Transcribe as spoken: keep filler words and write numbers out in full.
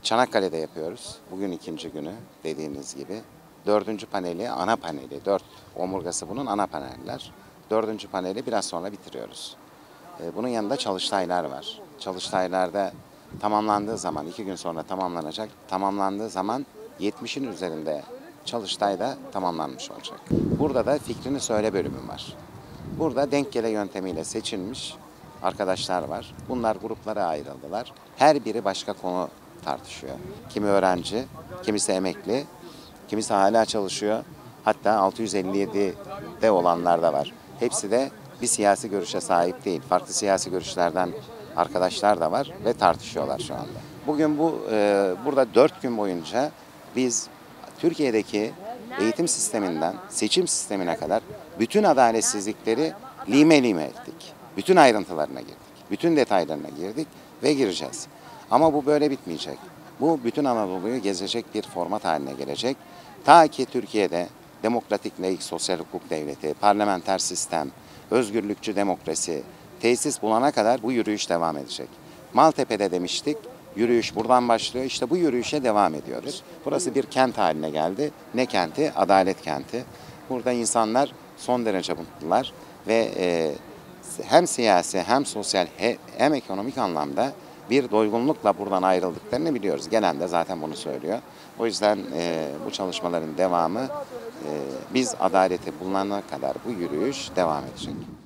Çanakkale'de yapıyoruz. Bugün ikinci günü dediğiniz gibi. Dördüncü paneli, ana paneli, dört omurgası bunun ana paneller. Dördüncü paneli biraz sonra bitiriyoruz. Bunun yanında çalıştaylar var. Çalıştaylarda tamamlandığı zaman, iki gün sonra tamamlanacak. Tamamlandığı zaman yetmişin üzerinde çalıştay da tamamlanmış olacak. Burada da fikrini söyle bölümü var. Burada denk gele yöntemiyle seçilmiş arkadaşlar var. Bunlar gruplara ayrıldılar. Her biri başka konu tartışıyor. Kimi öğrenci, kimisi emekli, kimisi hala çalışıyor. Hatta altı yüz elli yedi'de olanlar da var. Hepsi de bir siyasi görüşe sahip değil. Farklı siyasi görüşlerden arkadaşlar da var ve tartışıyorlar şu anda. Bugün bu e, burada dört gün boyunca biz Türkiye'deki eğitim sisteminden seçim sistemine kadar bütün adaletsizlikleri lime lime ettik. Bütün ayrıntılarına girdik. Bütün detaylarına girdik ve gireceğiz. Ama bu böyle bitmeyecek. Bu bütün Anadolu'yu gezecek bir format haline gelecek. Ta ki Türkiye'de demokratik, laik, sosyal hukuk devleti, parlamenter sistem, özgürlükçü demokrasi tesis bulana kadar bu yürüyüş devam edecek. Maltepe'de demiştik, yürüyüş buradan başlıyor. İşte bu yürüyüşe devam ediyoruz. Burası bir kent haline geldi. Ne kenti? Adalet kenti. Burada insanlar son derece mutlular ve e, hem siyasi hem sosyal hem ekonomik anlamda bir doygunlukla buradan ayrıldıklarını biliyoruz. Gelen de zaten bunu söylüyor. O yüzden e, bu çalışmaların devamı, e, biz adaleti bulana kadar bu yürüyüş devam edecek.